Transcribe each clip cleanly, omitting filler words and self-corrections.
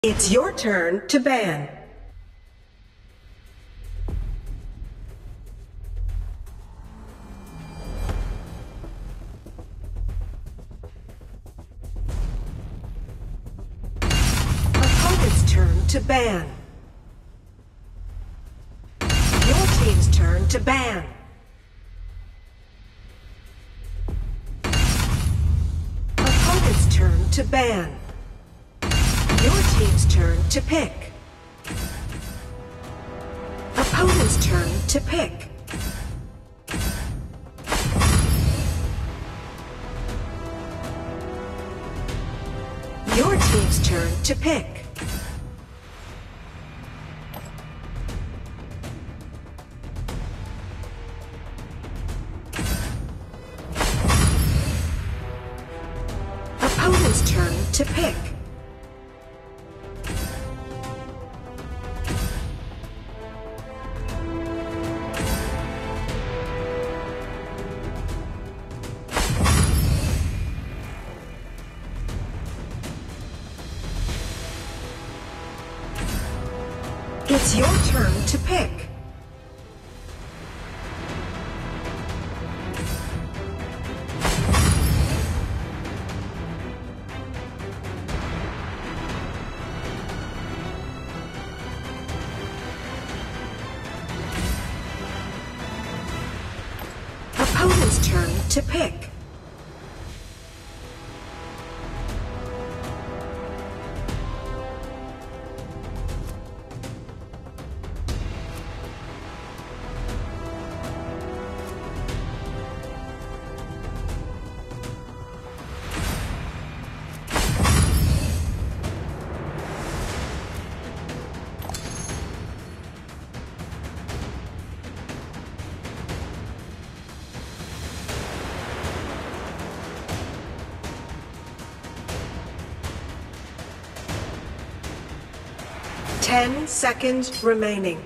It's your turn to ban. Opponent's turn to ban. Your team's turn to ban. Opponent's turn to ban. Your team's turn to pick. Opponent's turn to pick. Your team's turn to pick. Opponent's turn to pick. It's your turn to pick. Opponent's turn to pick. Ten seconds remaining.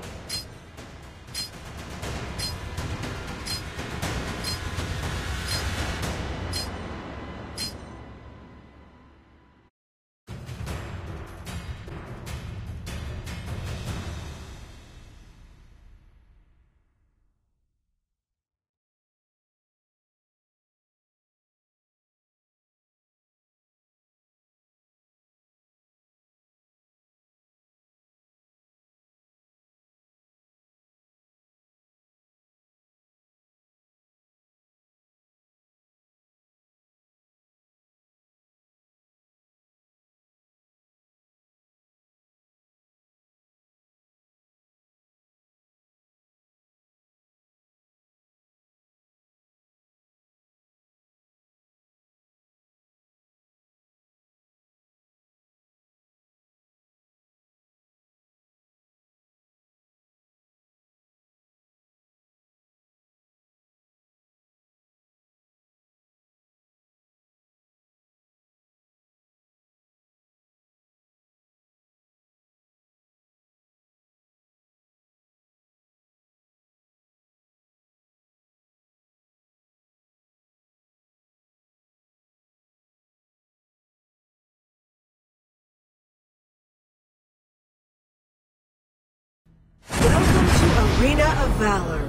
Welcome to Arena of Valor.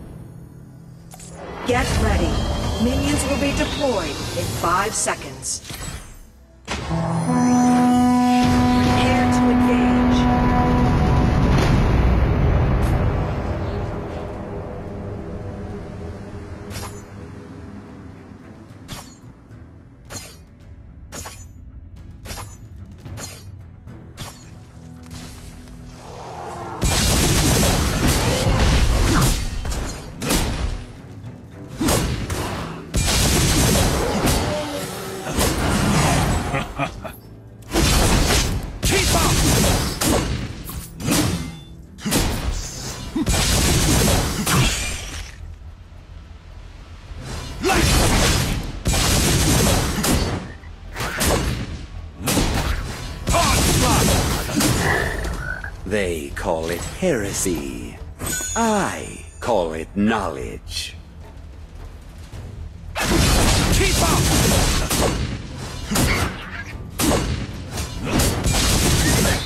Get ready. Minions will be deployed in 5 seconds. Prepare to engage. They call it heresy. I call it knowledge. Keep up!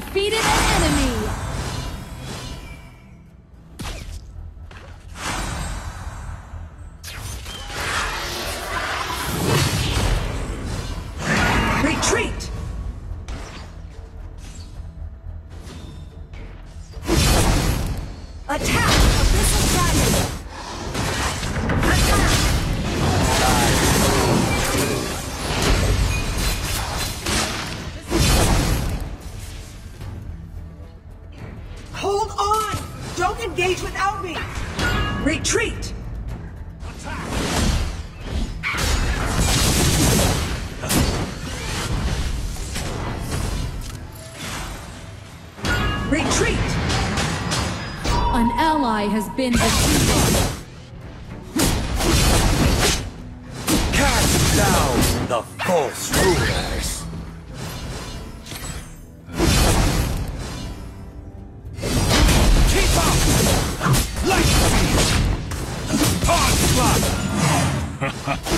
defeated an enemy! Retreat! Attack! Abyssal Dragon! Attack! Hold on! Don't engage without me! Retreat! Retreat! An ally has been defeated. Cast down the false rulers. Keep up! Light speed! Onslaught!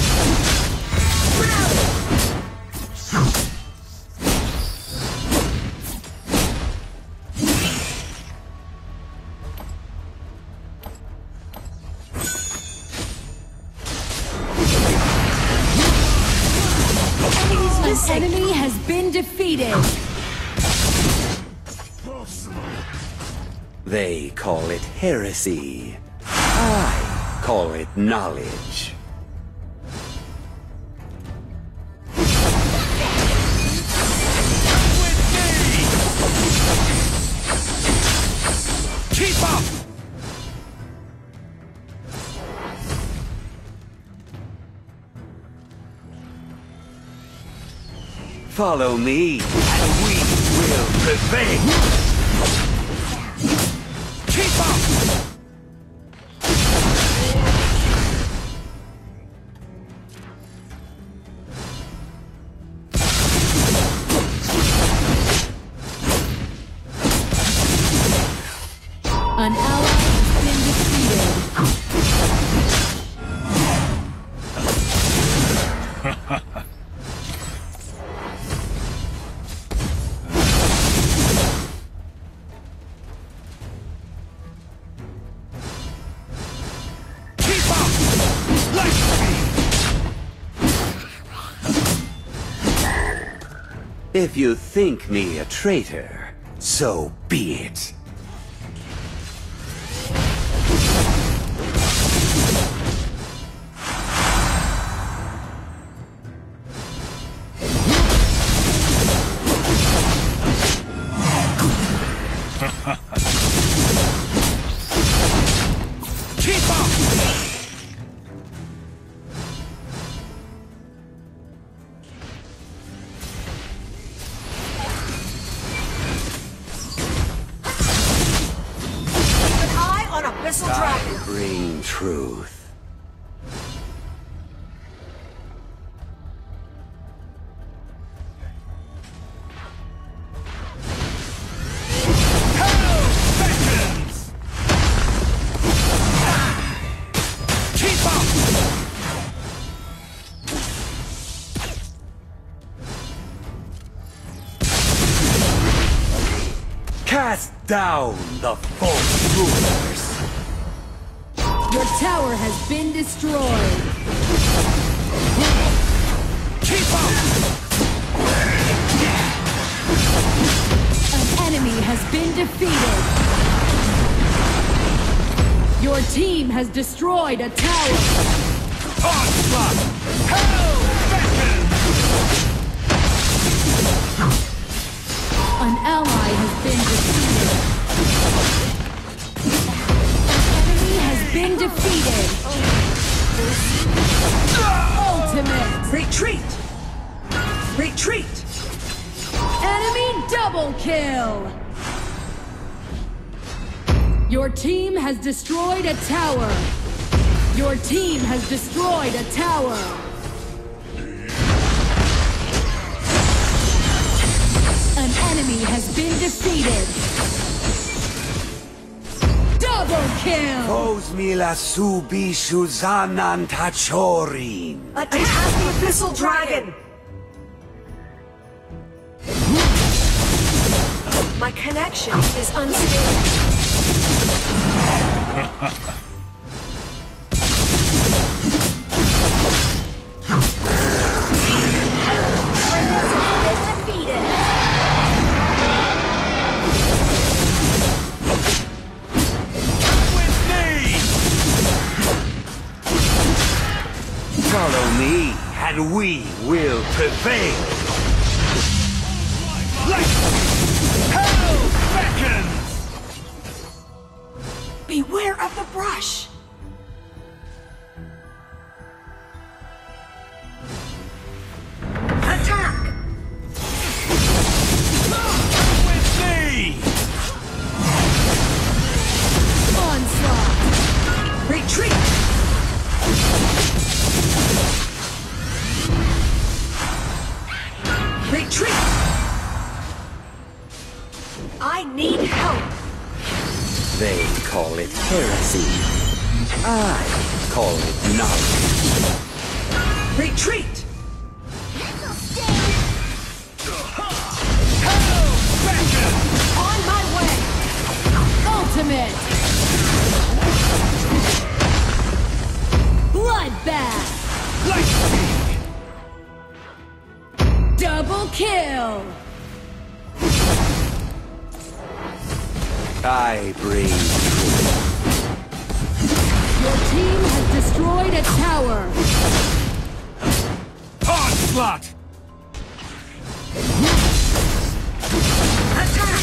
An enemy has been defeated. They call it heresy. I call it knowledge. Keep up! Follow me, and we will prevail! Keep up! An ally has been defeated. If you think me a traitor, so be it. Keep up! Abyssal Dragon! I bring truth. Keep up! Cast down the false rulers. Your tower has been destroyed. Keep up! An enemy has been defeated. Your team has destroyed a tower. Onslaught! Hell beckons! An ally has been defeated. Been defeated. Ultimate. Retreat! Retreat! Enemy double kill. Your team has destroyed a tower. Your team has destroyed a tower. An enemy has been defeated. Double kill! Os mila subi Suzanan Tachorin. Attack the Abyssal Dragon! My connection is unstable. Follow me, and we will prevail. Hell beckons! Beware of the brush. Attack! With me! Onslaught! Retreat! Retreat! I need help. They call it heresy. I call it knowledge. Retreat! Hell beckons! On my way! Ultimate! Bloodbath! Light speed! Double kill! I bring truth. Your team has destroyed a tower! Onslaught! Attack!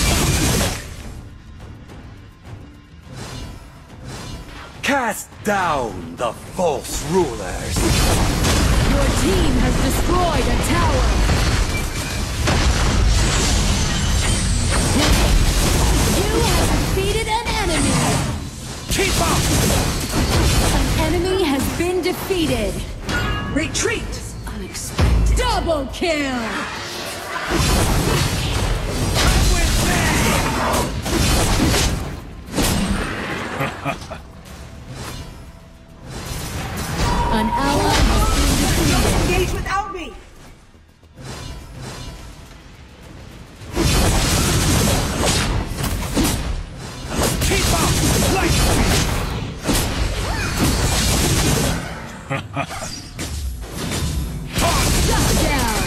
Cast down the false rulers. Your team has destroyed a tower! You have defeated an enemy! Keep up! An enemy has been defeated! Retreat! Unexpected! Double kill! With me! An ally has been defeated! Engage without me! Keep up! Light speed! Shut down!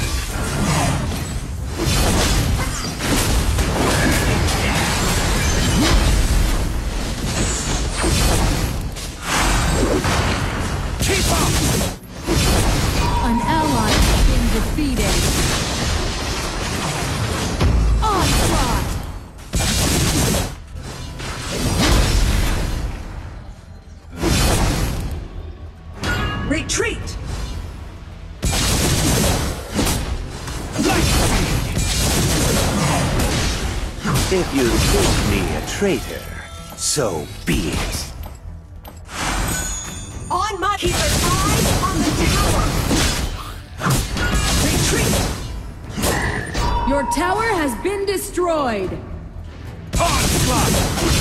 Keep up! An ally has been defeated! Onslaught! Retreat! Light speed! If you think me a traitor, so be it. On my... Keep an eye on the tower! Retreat! Your tower has been destroyed! Onslaught!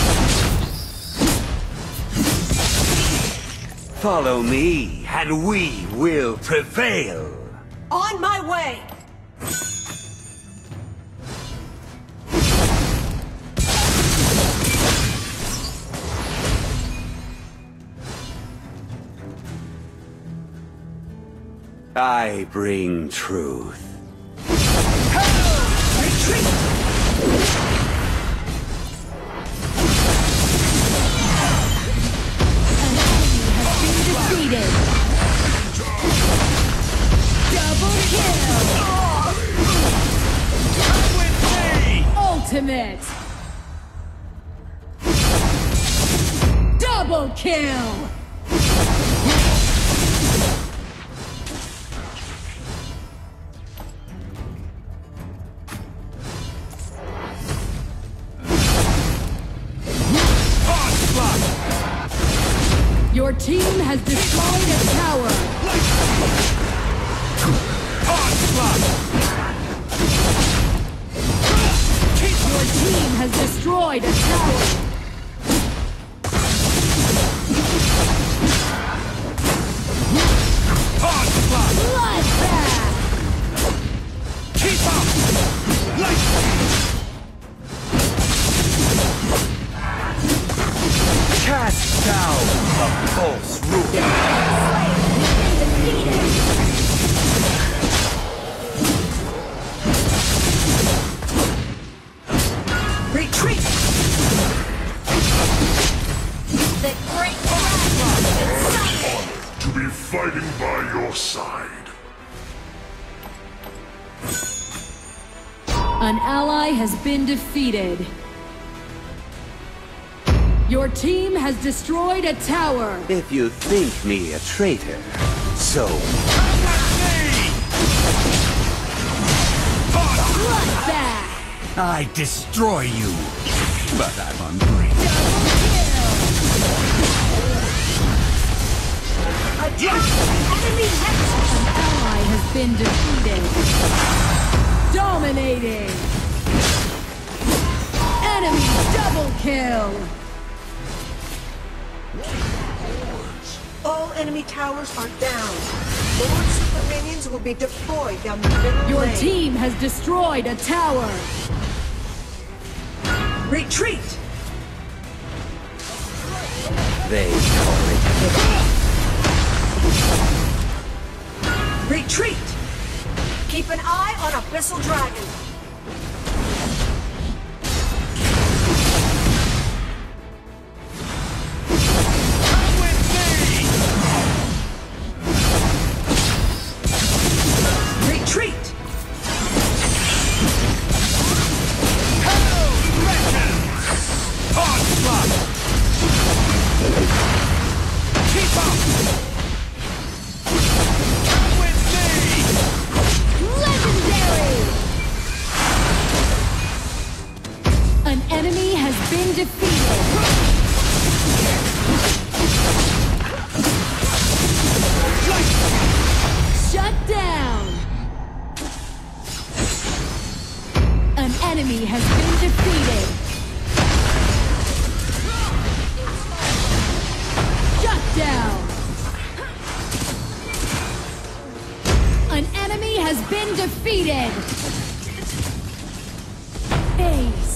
Follow me, and we will prevail. On my way! I bring truth. Retreat! An enemy has been defeated! Double kill! With me! Ultimate! Double kill! Your team has destroyed a tower! Onslaught! Your team has destroyed a tower! your side. An ally has been defeated. Your team has destroyed a tower. If you think me a traitor, so Bloodbath! I destroy you, but I'm ungrateful. Enemy An ally has been defeated. Dominating. Enemy double kill. All enemy towers are down. More super minions will be deployed down the middle Your lane. team has destroyed a tower. Retreat! they call it Retreat! Keep an eye on Abyssal Dragon. Retreat! Onslaught! Keep up! Come with me! Legendary! An enemy has been defeated. Shut down! An enemy has been defeated. Shut down! An enemy has been defeated. Ace.